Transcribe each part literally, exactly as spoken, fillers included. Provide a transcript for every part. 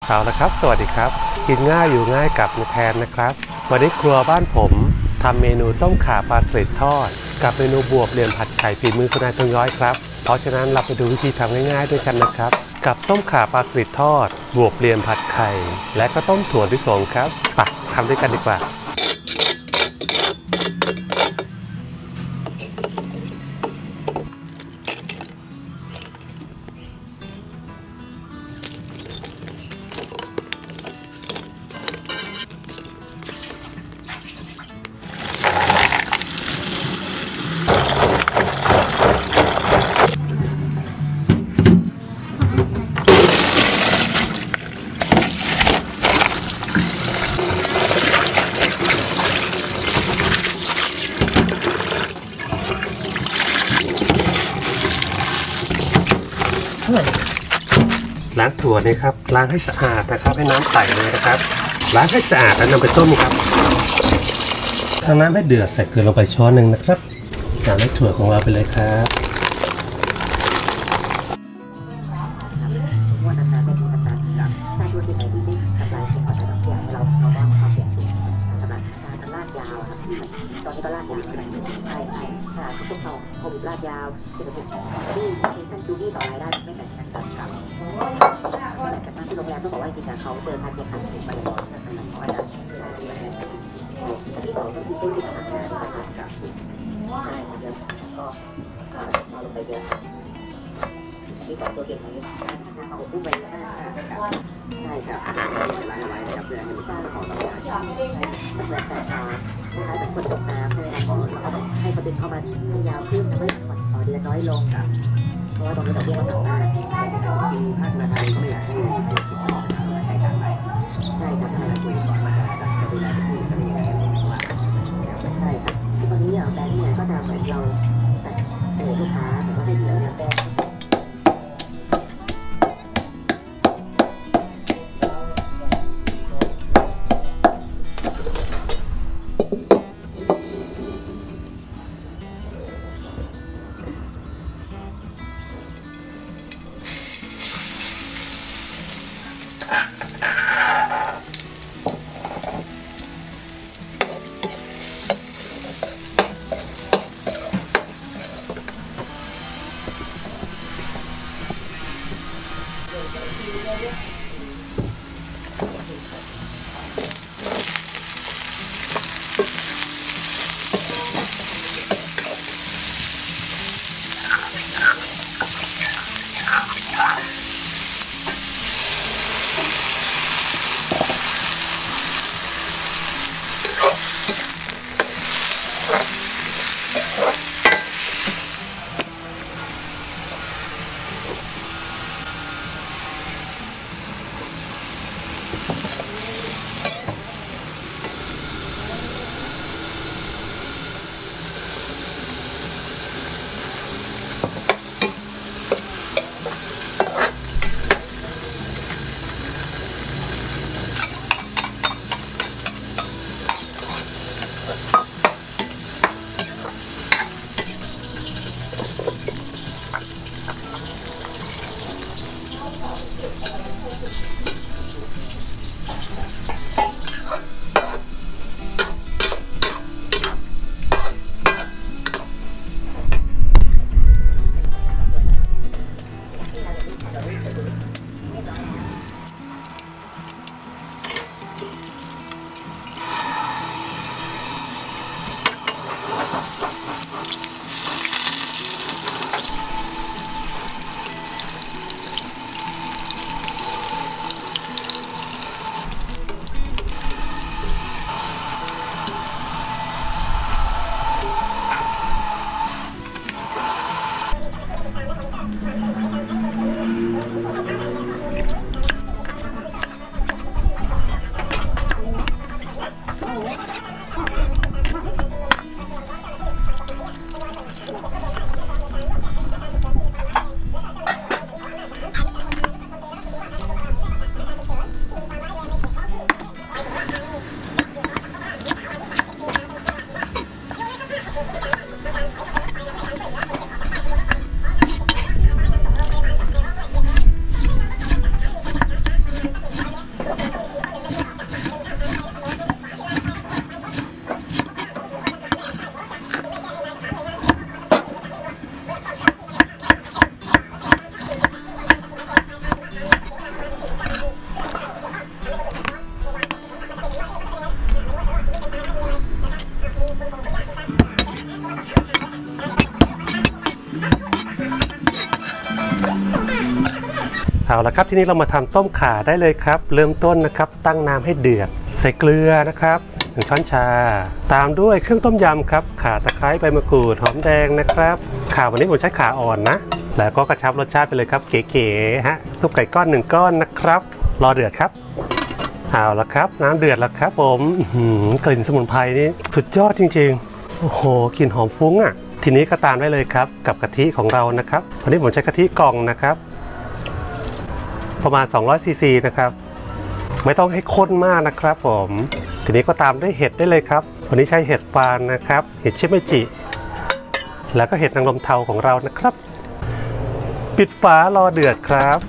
เอาละครับสวัสดีครับกินง่ายอยู่ง่ายกับแทนนะครับวันนี้ครัวบ้านผมทำเมนูต้มข่าปลาสลิดทอดกับเมนูบวบเหลี่ยมผัดไข่ฝีมือคุณนายทองย้อยครับเพราะฉะนั้นเราไปดูวิธีทำง่ายๆด้วยกันนะครับกับต้มข่าปลาสลิดทอดบวบเหลี่ยมผัดไข่และก็ต้มถั่วลิสงครับไปทำด้วยกันดีกว่าล้างถั่วนี่ครับล้างให้สะอาดนะครับให้น้ำใสเลยนะครับล้างให้สะอาดแล้วนำไปต้มครับทางน้ำให้เดือดใส่เกลือลงไปช้อนหนึ่งนะครับตามด้วยถั่วของเราไปเลยครับตอนนี้ก็ลากยาวใช่ใช่ใช่พวกเขาโควิดลากยาวคือแบบที่ที่ท่านดูนี่ต่อรายได้ไม่แบ่งกันกับเขาแต่จากที่โรงแรมต้องบอกว่าจริงๆเขาเจอทางเก็บขันมาเลยเพราะว่าที่สองก็คือตู้ที่ทำงานนะครับใช่เดี๋ยวก็เอาลงไปเยอะที่สองตัวเก็บนี้เอาตู้ไปได้ใช่ครับไล่เอาไว้นะครับเพื่อให้ลูกค้าของเราได้ตั้งแต่แต่คล้ายๆเป็นคนตกน้ำใช่ไหมครับเราก็ต้องให้เขาดึงเข้ามาให้ยาวขึ้นทำให้ต่อเดือนน้อยลงครับเพราะว่าตรงนี้ดอกเบี้ยมันต่ำมากคือภาคธนาคารก็ไม่อยากให้ใช้การไปใช่ครับถ้าเราคุยก่อนว่าจะจะดูแลผู้จะมีอะไรกันว่าใช่ครับตอนนี้แบงค์เนี่ยก็จะเหมือนเราแต่เสนอลูกค้าแต่ก็ให้เหลือแบงค์ละครับทีนี้เรามาทำต้มข่าได้เลยครับเริ่มต้นนะครับตั้งน้ำให้เดือดใส่เกลือนะครับหนึ่งช้อนชาตามด้วยเครื่องต้มยำครับข่าตะไคร้ใบมะกรูดหอมแดงนะครับข่าวันนี้ผมใช้ข่าอ่อนนะแล้วก็กระชับรสชาติไปเลยครับเก๋ๆฮะซุปไก่ก้อนหนึ่งก้อนนะครับรอเดือดครับเอาละครับน้ำเดือดแล้วครับผมกลิ่นสมุนไพรนี่สุดยอดจริงๆโอ้โหกลิ่นหอมฟุ้งอ่ะทีนี้ก็ตามได้เลยครับกับกะทิของเรานะครับวันนี้ผมใช้กะทิกล่องนะครับประมาณสองร้อยซีซีนะครับไม่ต้องให้ข้นมากนะครับผมทีนี้ก็ตามด้วยเห็ดได้เลยครับวันนี้ใช้เห็ดฟานนะครับเห็ดชิเมจิแล้วก็เห็ดนางรมเทาของเรานะครับปิดฝารอเดือดครับ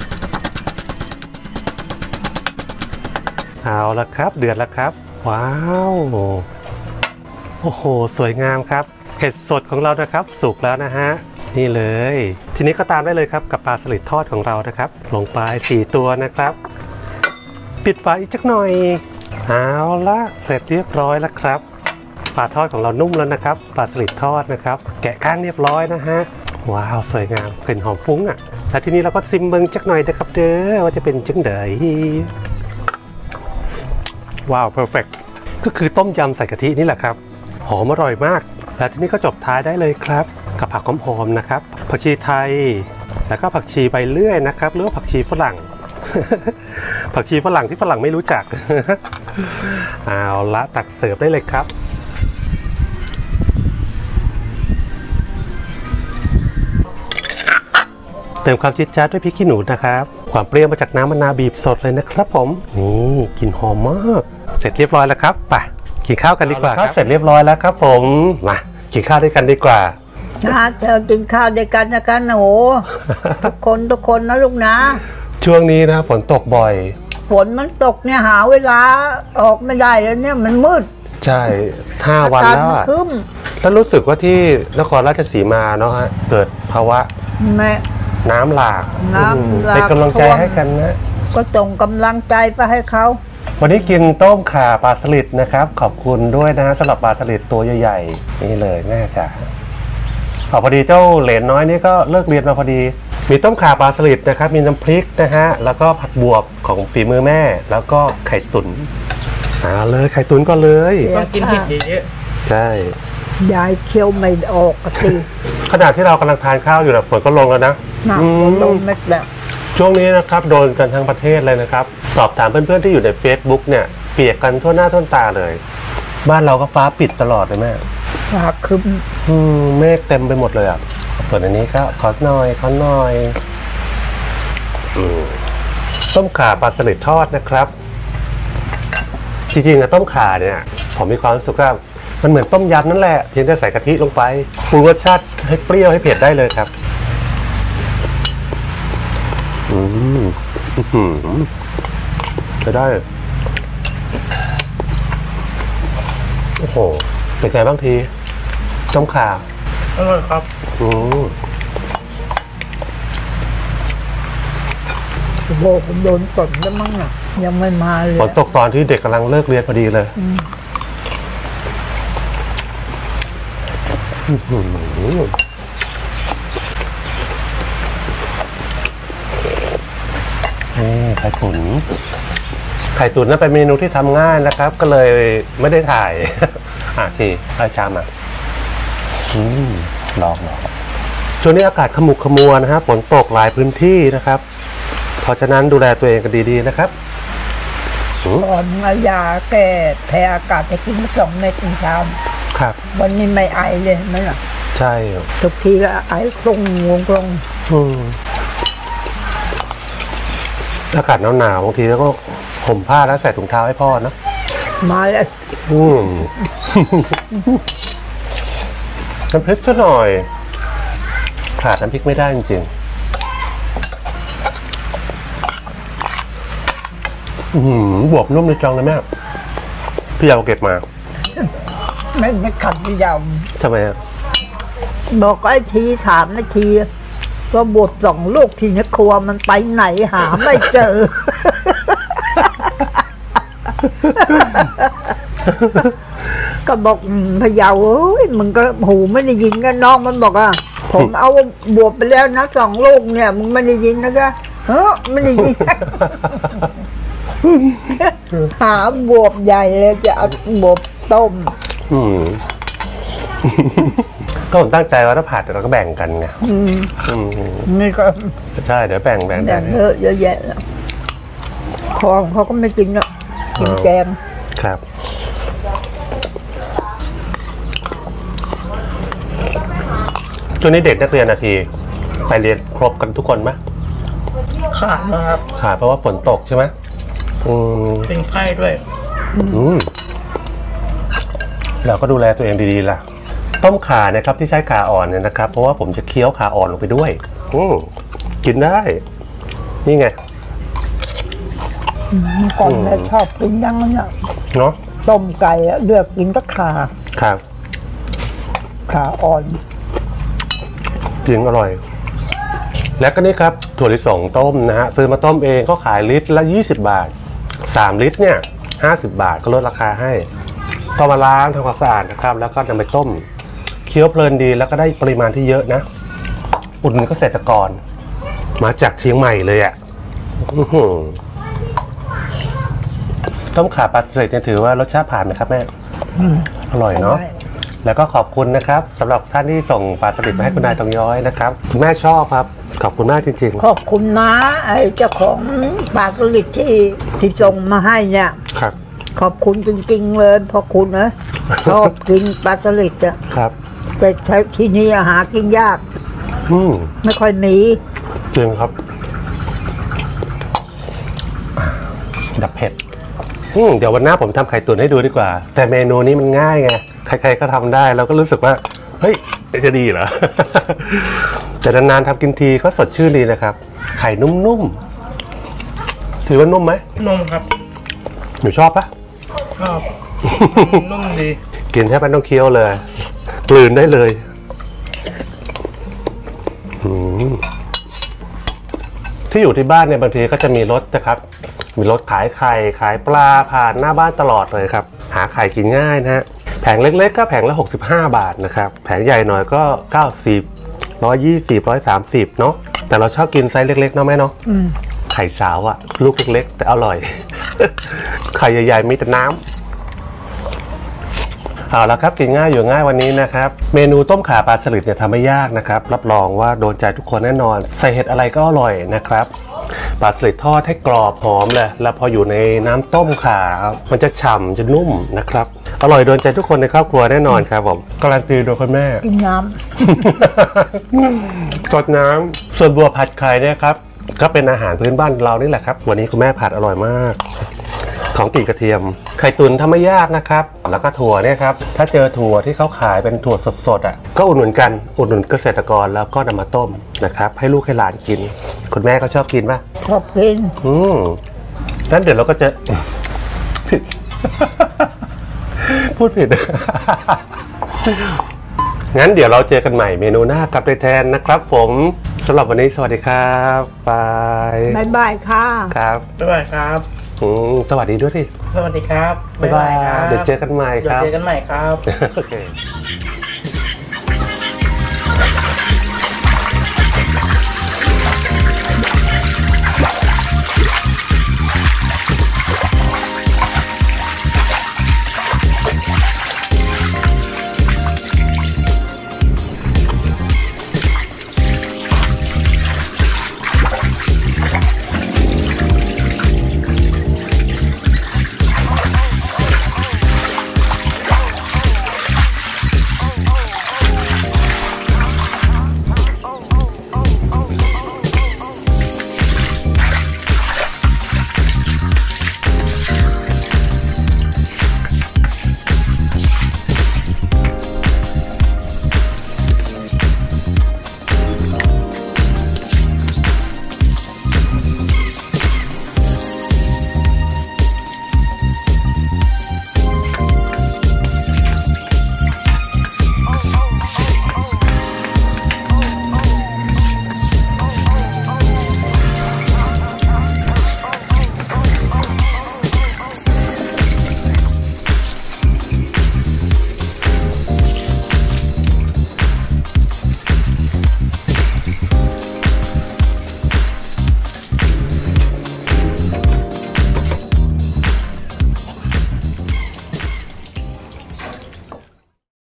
เอาละครับเดือดแล้วครับว้าวโอ้โหสวยงามครับเห็ดสดของเรานะครับสุกแล้วนะฮะนี่เลยทีนี้ก็ตามได้เลยครับกับปลาสลิดทอดของเรานะครับลงไปสี่ตัวนะครับปิดฝาอีกสักหน่อยเอาละเสร็จเรียบร้อยแล้วครับปลาทอดของเรานุ่มแล้วนะครับปลาสลิดทอดนะครับแกะก้างเรียบร้อยนะฮะว้าวสวยงามกลิ่นหอมฟุ้งอ่ะแล้วทีนี้เราก็ซิมเบิงสักหน่อยนะครับเด้อว่าจะเป็นจังไดว้าวเพอร์เฟกต์ก็คือต้มยำใส่กะทินี่แหละครับหอมอร่อยมากแล้วทีนี้ก็จบท้ายได้เลยครับกับผักหอมๆนะครับผักชีไทยแล้วก็ผักชีใบเลื่อยนะครับหรือว่าผักชีฝรั่ง ผักชีฝรั่งที่ฝรั่งไม่รู้จัก เอาละตักเสิร์ฟได้เลยครับเติมความจิ๊ดจ๊าดด้วยพริกขี้หนูนะครับความเปรี้ยวมาจากน้ำมะนาวบีบสดเลยนะครับผมนี่กลิ่นหอมมากเสร็จเรียบร้อยแล้วครับไปกินข้าวกันดีกว่าครับเสร็จเรียบร้อยแล้วครับผมมากินข้าวด้วยกันดีกว่านะเธอกินข้าวด้วยกันนะคะหนู ทุกคนทุกคนนะลูกนะช่วงนี้นะฝนตกบ่อยฝนมันตกเนี่ยหาเวลาออกไม่ได้แล้วเนี่ยมันมืดใช่ห้าวันแล้วอะแล้วรู้สึกว่าที่นครราชสีมาเนาะฮะเกิดภาวะแม่น้ำหลากน้ำหลากเป็นกำลังใจให้กันนะก็ส่งกำลังใจไปให้เขาวันนี้กินต้มข่าปลาสลิดนะครับขอบคุณด้วยนะสำหรับปลาสลิดตัวใหญ่ๆนี่เลยแม่จ๋าพอดีเจ้าเหลนน้อยนี่ก็เลิกเรียนมาพอดีมีต้มข่าปลาสลิดนะครับมีน้ำพริกนะฮะแล้วก็ผัดบวบของฝีมือแม่แล้วก็ไข่ตุ๋นอ่าเลยไข่ตุ๋นก็เลยต้องกินเผ็ดเยอะใช่ยายเคี้ยวไม่ออกสิขณะที่เรากำลังทานข้าวอยู่นะฝนก็ลงแล้วนะลงเม็ดแล้วช่วงนี้นะครับโดนกันทั้งประเทศเลยนะครับสอบถามเพื่อนๆที่อยู่ใน Facebook เนี่ยเปียกกันทั่วหน้าทั่วตาเลยบ้านเราก็ฟ้าปิดตลอดเลยแม่ฟ้าครึ้มเมฆเต็มไปหมดเลยอ่ะส่วนอันนี้ก็ขอหน่อยขอหน่อยต้มข่าปลาสลิดทอดนะครับจริงๆอะต้มข่าเนี่ยผมมีความรู้สึกว่ามันเหมือนต้มยำนั่นแหละเพียงแต่ใส่กะทิลงไปปรุงรสชาติให้เปรี้ยวให้เผ็ดได้เลยครับอืมจะได้โอ้โหเป็นไงบ้างทีต้มข่าอร่อยครับอืมโบผมโดนฝนแล้วมั้งอ่ะยังไม่มาเลยฝนตกตอนที่เด็กกำลังเลิกเรียนพอดีเลยนี่ไข่ตุ๋นไข่ตุ๋นนั่นเป็นเมนูที่ทำง่ายนะครับก็เลยไม่ได้ถ่ายอ่ะทีไข่ชามอ่ะอืมลองลองช่วงนี้อากาศขมุกขมัวนะฮะฝนตกหลายพื้นที่นะครับเพราะฉะนั้นดูแลตัวเองกันดีๆนะครับก่อนมายาแก้แพ้อากาศจะกินสองเม็ดเช้าครับวันนี้ไม่ไอเลยมั้งอ่ะใช่ทุกทีก็ไอคลุ้งงงคลุ้งอากาศหนาวๆบางทีแล้วก็ห่มผ้าแล้วใส่ถุงเท้าให้พ่อนะมาแล้วอืมน้ำพริกซะหน่อยขาดน้ำพริกไม่ได้จริงๆอือบวบนุ่มในจังเลยแม่พี่ยาวเก็บมาไม่ไม่ขัดพี่ยาวทำไมอ่ะบอกไอ้ทีสามนาทีก็บวบสองลูกทีนี้ครัวมันไปไหนหาไม่เจอ ก็บอกพะเยาเอ้ยมึงก็หูไม่ได้ยินกันน้องมันบอกอ่ะผมเอาบวบไปแล้วนะสองลูกเนี่ยมึงไม่ได้ยินนะก็เออไม่ได้ยินหาบวบใหญ่เลยจะเอาบวบต้มอืม ก็ผมตั้งใจว่าถ้าผัดเราก็แบ่งกันไงอืมอืมนี่ก็ใช่เดี๋ยวแบ่งแบ่งแบ่กังนเยอะเยอะแยะแล้วของเขาก็ไม่กินอ่ะกินแกงครับช่วงนี้เด็กนักเรียนนาทีไปเรียนครบกันทุกคนไหมขาดนะครับขาดเพราะว่าฝนตกใช่ไหมอืมเป็นไข้ด้วยอืมเราก็ดูแลตัวเองดีๆล่ะต้มข่านะครับที่ใช้ข่าอ่อนเนี่ยนะครับเพราะว่าผมจะเคี้ยวข่าอ่อนลงไปด้วย อืมกินได้ นี่ไงก่อนแม่ชอบกินอยังนั้นอ่ะเนาะต้มไก่อะเลือกกินก็ขาครับขาอ่อนจริงอร่อย แล้วก็นี่ครับถั่วลิสงต้มนะฮะซื้อมาต้มเองก็ขายลิตรละยี่สิบบาทสามลิตรเนี่ยห้าสิบบาทก็ลดราคาให้ก็มาล้างทำความสะอาดนะครับแล้วก็นำไปต้มเคี้ยวเพลินดีแล้วก็ได้ปริมาณที่เยอะนะอุดหนุนเกษตรกรมาจากเชียงใหม่เลยอ่ะอื้อหือต้มข่าปลาสลิดเนี่ยถือว่ารสชาติผ่านไหมครับแม่อืมอร่อยเนาะแล้วก็ขอบคุณนะครับสำหรับท่านที่ส่งปลาสลิดมาให้คุณนายทองย้อยนะครับคุณแม่ชอบครับขอบคุณมากจริงๆขอบคุณนะไอ้เจ้าของปลาสลิดที่ที่ส่งมาให้เนี่ยครับขอบคุณจริงๆเลยเพราะคุณนะชอบกินปลาสลิดอะครับแต่ใช้ที่นี่หากินยากอืมไม่ค่อยมีจริงครับดับเผ็ดอืมเดี๋ยววันหน้าผมทำไข่ตุ๋นให้ดูดีกว่า แต่เมนูนี้มันง่ายไงใครๆก็ทำได้เราก็รู้สึกว่าเฮ้ยจะดีเหรอ แต่นานๆทำกินทีก็สดชื่นดีนะครับ ไข่นุ่มๆถือว่านุ่มไหมนมครับหนูชอบปะชอบ นุ่มดีกินแทบไม่ต้องเคี้ยวเลยกลืนได้เลยอืมที่อยู่ที่บ้านเนี่ยบางทีก็จะมีรถนะครับ มีรถขายไข่ขายปลาผ่านหน้าบ้านตลอดเลยครับ หาไข่กินง่ายนะฮะแผงเล็กๆก็แผงละหกสิบห้าบาทนะครับแผงใหญ่หน่อยก็เก้าสิบ หนึ่งร้อยยี่สิบ หนึ่งร้อยสามสิบเนาะแต่เราชอบกินไซส์เล็กๆเนาะแม่เนาะอืมไข่สาวอะลูกเล็กๆแต่อร่อย ไข่ใหญ่ๆมีแต่น้ำเอาละครับกินง่ายอยู่ง่ายวันนี้นะครับเมนูต้มข่าปลาสลิดเนี่ยทำไม่ยากนะครับรับรองว่าโดนใจทุกคนแน่นอนใส่เห็ดอะไรก็อร่อยนะครับปลาสลิดทอดให้กรอบหอมเลยแล้วพออยู่ในน้ำต้มข่าครับมันจะฉ่ำจะนุ่มนะครับอร่อยโดนใจทุกคนในครอบครัวแน่นอนครับผมการันตีโดยคุณแม่กินน้สดน้ำส่วนบัวผัดไข่เนี่ยครับก็เป็นอาหารพื้นบ้านเรานี่แหละครับวันนี้คุณแม่ผัดอร่อยมากของกลิ่นกระเทียมไข่ตุ๋นทำไม่ยากนะครับแล้วก็ถั่วเนี่ยครับถ้าเจอถั่วที่เขาขายเป็นถั่วสดๆอ่ะก็อุดหนุนกันอุดหนุนเกษตรกรแล้วก็นำมาต้มนะครับให้ลูกให้หลานกินคุณแม่ก็ชอบกินป่ะำชอบกินอืมงั้นเดี๋ยวเราก็จะ ผิด พูดผิด งั้นเดี๋ยวเราเจอกันใหม่เมนูหน้ากับในแทนนะครับผมสำหรับวันนี้สวัสดีครับบายบายบายค่ะครับบ๊ายบายครับอืมสวัสดีด้วยสิสวัสดีครับบ๊ายบายครับเดี๋ยวเจอกันใหม่เดี๋คยวรับเจอกันใหม่ครับโอเค